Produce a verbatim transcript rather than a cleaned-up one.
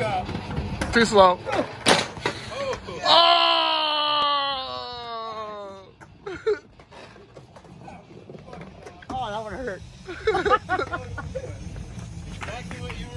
Too slow. Oh! Oh, that one hurt. Exactly what you